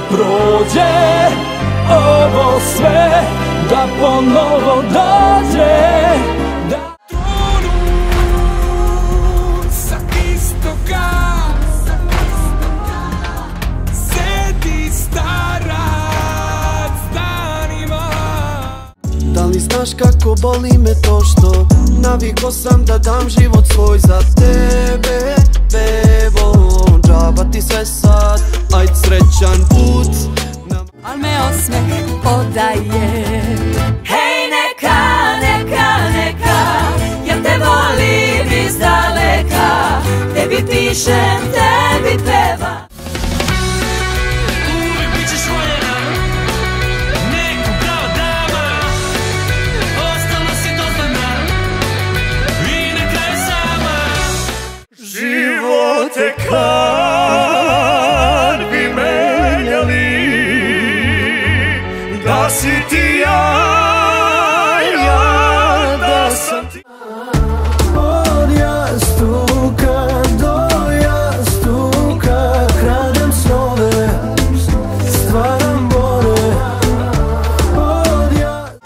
da prođe ovo sve, da ponovo dođe. Da li znaš kako boli me to što naviko sam da dam život svoj za tebe, bebo. Džaba ti sve sad, ajde srećan put. Al me osmeh odaje. Hej neka, neka, neka, ja te volim iz daleka. Tebi pišem, tebi pevam. Živote kad bi menjali, da si ti ja, da sam ti. Od jastuka do jastuka kradem snove, stvaram bore. Od jastuka.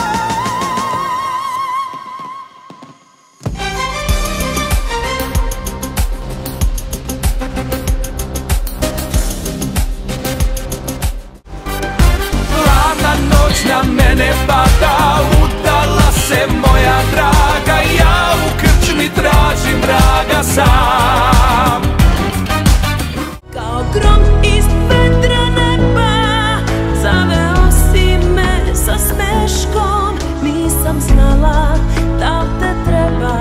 Na mene pada, udala se moja draga, ja u krčmi tražim vraga sam. Kao grom iz vedra neba, zaveo si me sa smeškom, nisam znala da li te treba.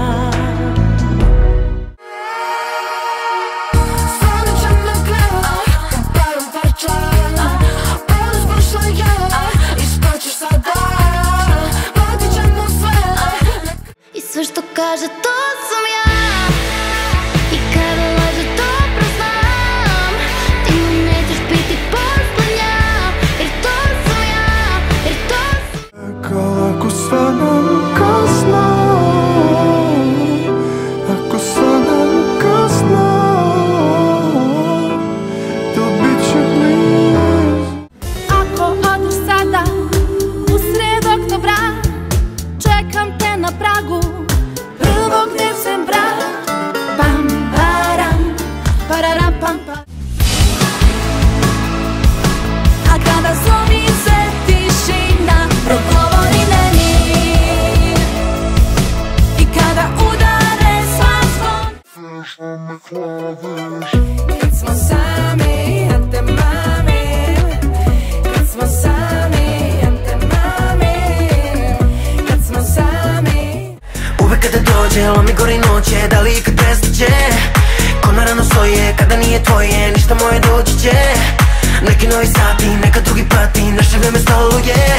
Sve što kaže to sam ja, i kada laže dobro znam, ti mu nećeš biti poslednja, jer to sam ja, jer to sam. Ako svanem kasno, ako svanem kasno, to bit će blizu. Ako odu sada, u sred oktobra, čekam te na pragu 1. decembra. Pam, param, pararam, pam, pam. A kada zlomi se tišina, progovori meni, i kada udare svakom, kad smo sami, ja te mamim, kad smo sami, ja te mamim, kad smo sami. Uvek kada dođe, lomi gori noće, da li ikad prestaće? Ko na rano stoje, kada nije tvoje, ništa moje doći će. Neki novi sati, neka drugi pati, naše vreme stoluje.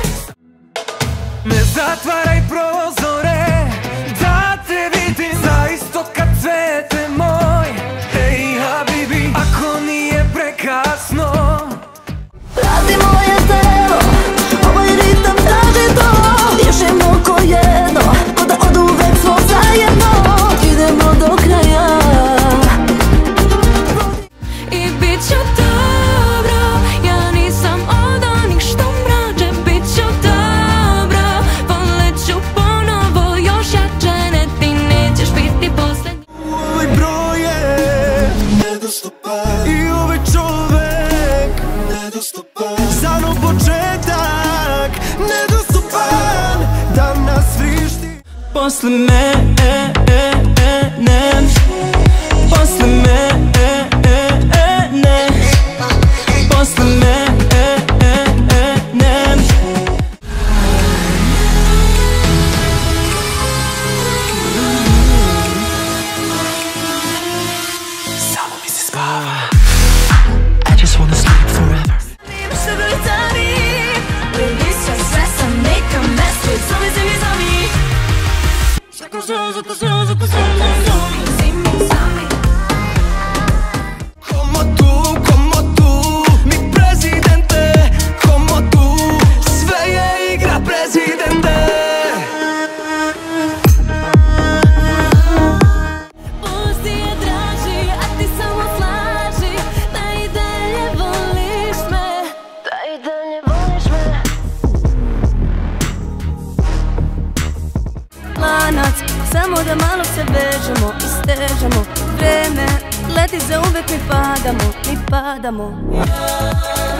Ne zatvaraj prozore, da te vidim za istoka cvete moj. Ej, habibi, ako nije prekasno. Prati moje telo, ovaj ritam traži to, dišemo ko jedno, ko da od uvek smo zajedno, idemo do kraja. I bit ću dobro, ja nisam od onih što mrače. Bit ću dobro, voleću ponovo još jače, ne ti nećeš biti poslednji. Ovaj broj je nedostupan i ovaj čovek nedostupan. Za nov početak nedostupan, da nas vrišti. Posle mene, posle mene, posle mene. Samo mi se spava. I just wanna sleep forever. Como tú, mi presidente. Como tú, sve je igra presidente. Pusti je draži, a ti samo slaži, da i dalje volim. lanac, samo da malo se vežemo i stežemo. Vreme leti za uvek, mi padamo, mi padamo.